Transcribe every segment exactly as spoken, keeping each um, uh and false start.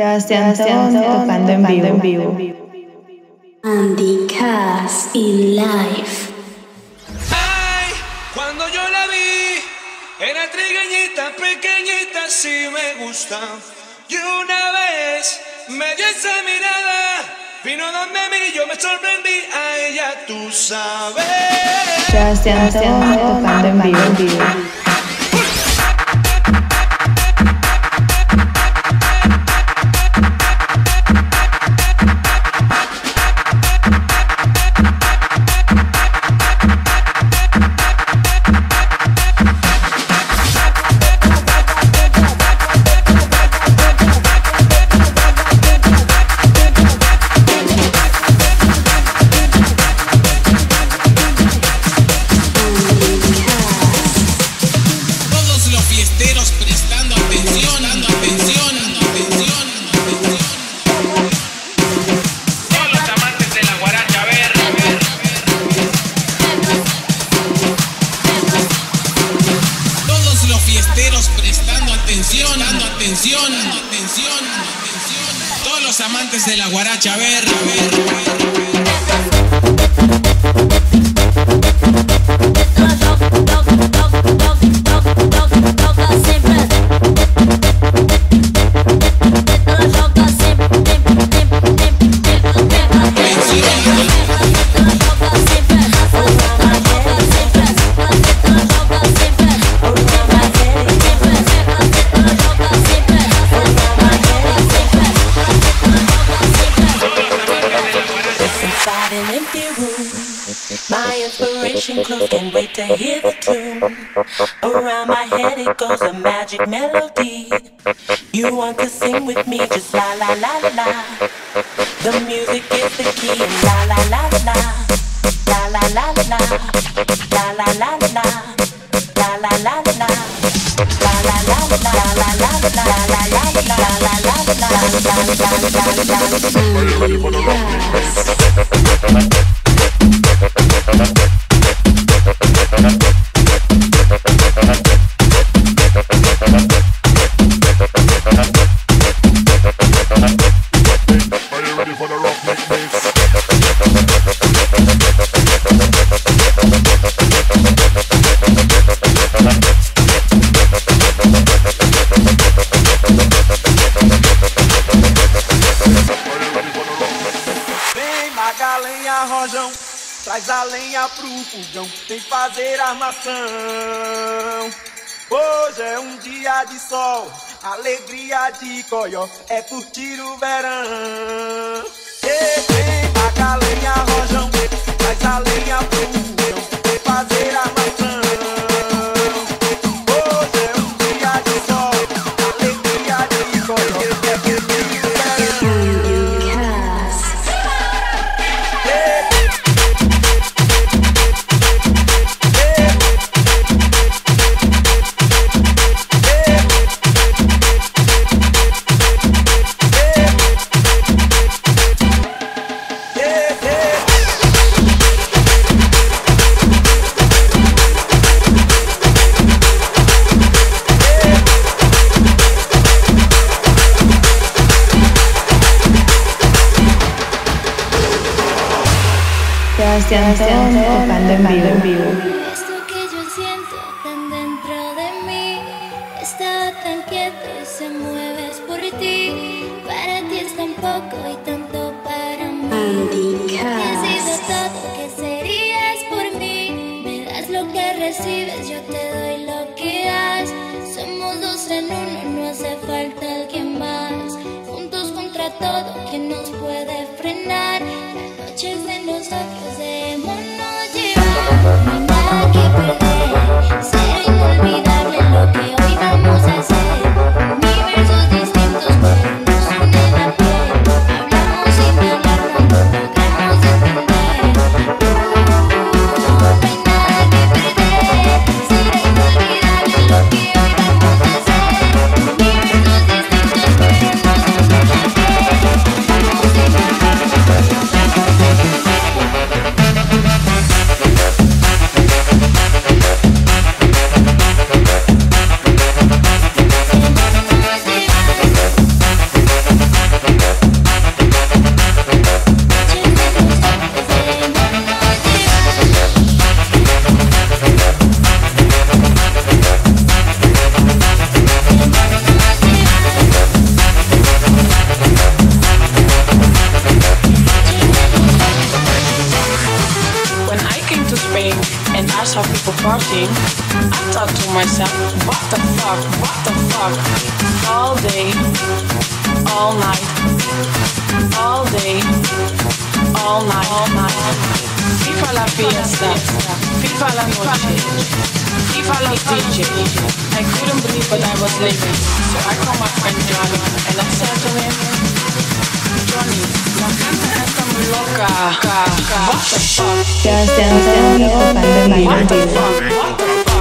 Sebastián tocando en vivo. En vivo. Andy Cass in live. Ay, cuando yo la vi, era trigueñita, pequeñita, sí me gusta. Y una vez me dio esa mirada, vino donde mí, yo me sorprendí a ella, tú sabes. Sebastián tocando en vivo. En vivo. Amantes de la guaracha, a ver, a ver, a ver. Close, can't wait to hear the tune. Around my head it goes a magic melody. You want to sing with me, just la la la la. The music is the key and la la la la. La la la la. La la la la. La la la la. La la la la. La la la la. La la la la. La la la la. Traz a lenha pro fogão, tem que fazer armação. Hoje é um dia de sol, alegria de coió, é curtir o verão. E vem, taca a lenha, rojão, traz a lenha pro fogão, tem que fazer armação. Hoje é um dia de sol, alegria de coió, é curtir o verão. Sebastián tocando en vivo. En vivo. Esto que yo siento tan dentro de mí está tan quieto y se mueve es por ti. Para ti es tan poco y tanto para mí. Andy He Cass. sido todo, ¿qué serías por mí? Me das lo que recibes, yo te doy lo que das. Somos dos en uno, no hace falta alguien más. Juntos contra todo, ¿quién nos puede frenar? La noche es de nosotros, démonos llevar. No hay nada que perder, será inolvidable lo que hoy vamos a hacer. Universos distintos pero nos une la piel. Hablamos sin hablar cuando logramos entender. No hay nada que perder, será inolvidable lo que hoy vamos a hacer. Universos distintos pero nos une la piel. Hablamos sin hablar cuando logramos entender. to partying, I thought to myself, what the fuck, what the fuck? All day, all night, all day, all night, all night. FIFA la fiesta, FIFA la noche, FIFA los D J. I couldn't believe what I was living, so I called my friend Johnny and I said to him, Johnny, la gente está muy loca. What the fuck? Sebastián Serrano tocando en vivo. What the fuck? What the fuck?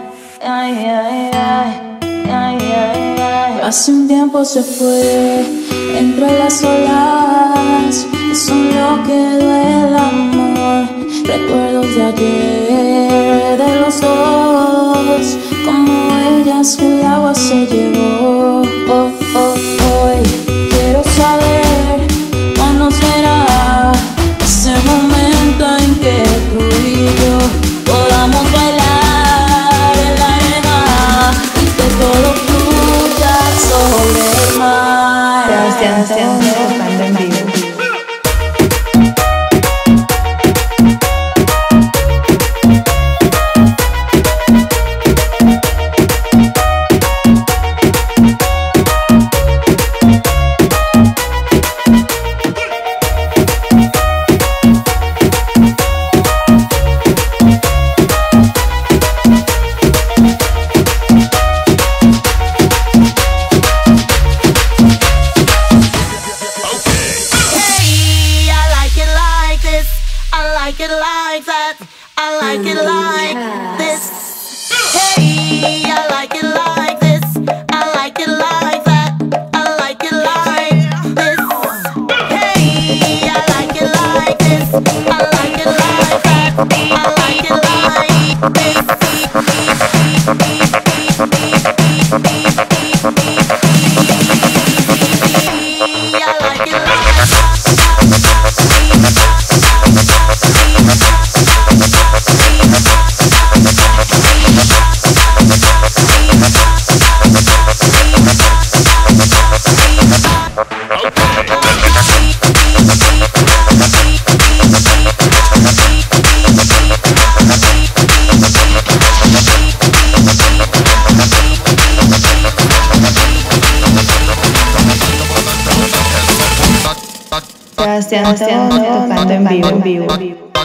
Hace un tiempo se fue entre las olas que son lo que duele amor. Recuerdos de ayer de los dos, como ellas que el agua se llevó. Oh, oh, hoy quiero saber cuándo será ese momento en que tú y yo podamos bailar en la arena y que todo fluya sobre el mar. Sebastián Santos tocando en vivo. Sebastián Santos tocando en vivo, en vivo.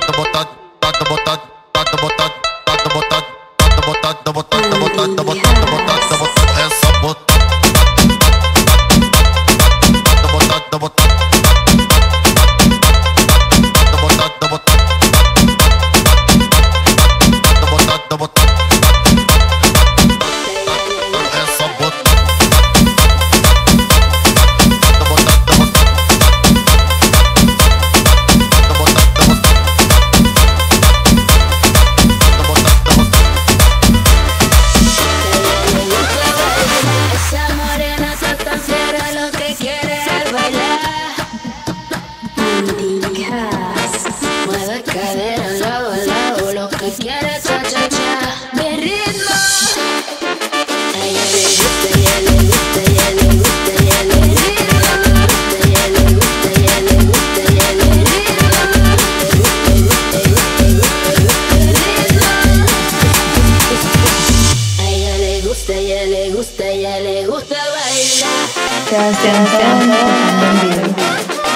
Sebastián Santos tocando en vivo.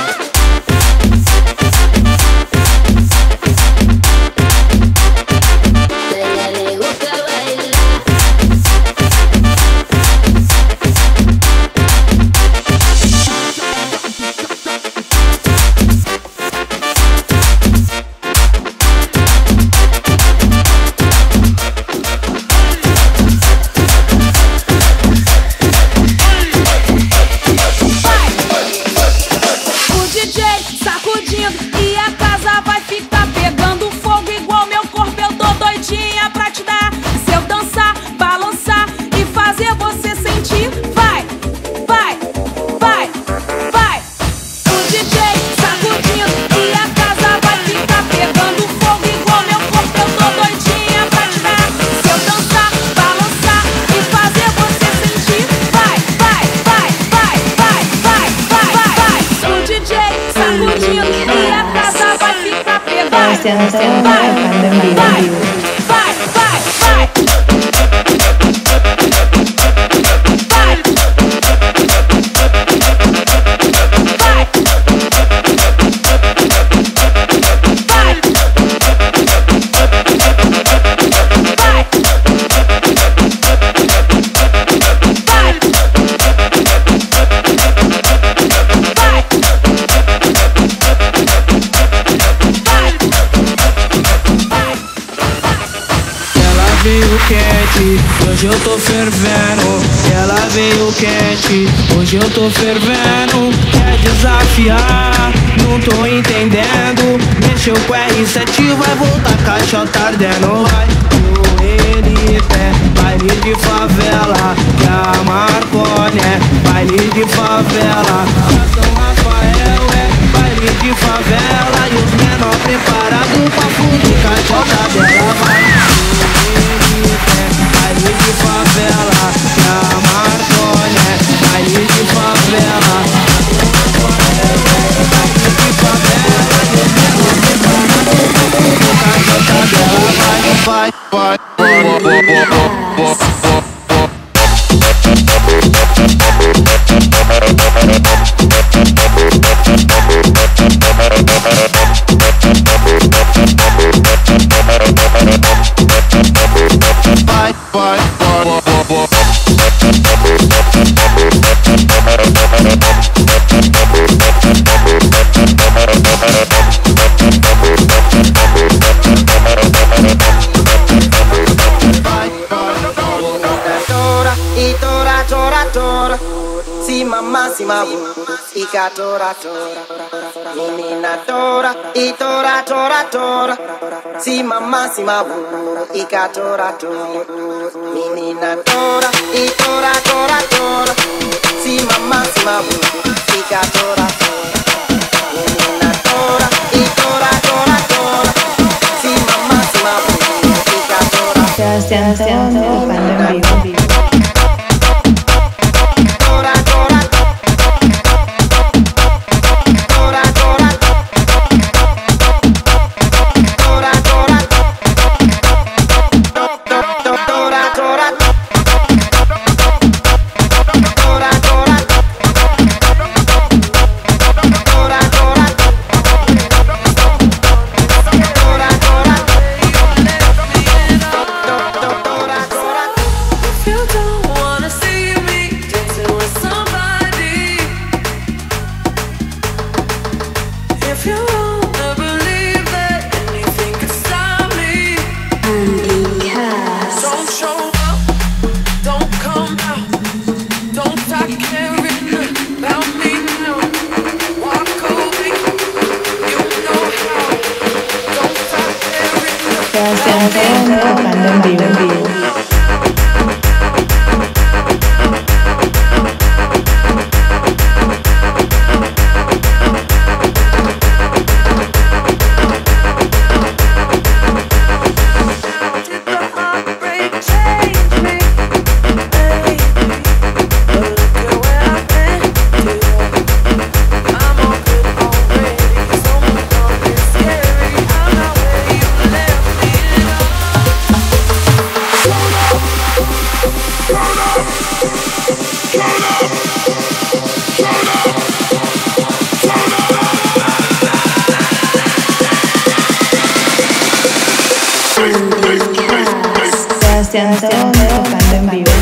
Sebastián Santos tocando en vivo, en vivo. Bye. quente, hoje eu tô fervendo. Ela veio quente, hoje eu tô fervendo. Quer desafiar, não tô entendendo. Mexeu com R sete, vai voltar caixota ardendo. Vai pro Elite, baile de favela. Que a Marconi é baile de favela. A São Rafael é baile de favela. E os menor preparados pra fuder caixota dela. Vai pro Elite, baile de favela. Que a Marconi é baile de favela. A São Rafael é baile de favela. E os menor preparados pra fuder caixota dela. Vai, vai, Mamma Ica tora tora, menina tora, e tora tora tora. Si mamma si ma Ica tora tora, menina tora, e tora tora tora. Si mamma si ma Ica tora tora, menina tora, e tora tora tora. Si mamma si ma Ica tora. Sebastián tocando en vivo. Tocando en vivo, en vivo. Sebastián tocando en vivo.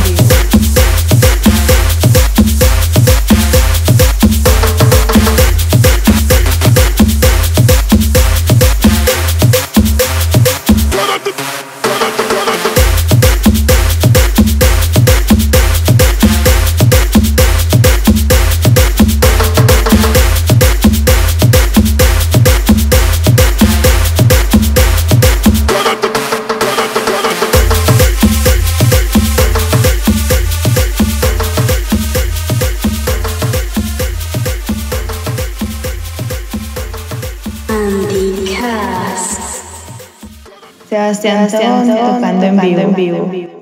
Sebastián tocando en vivo.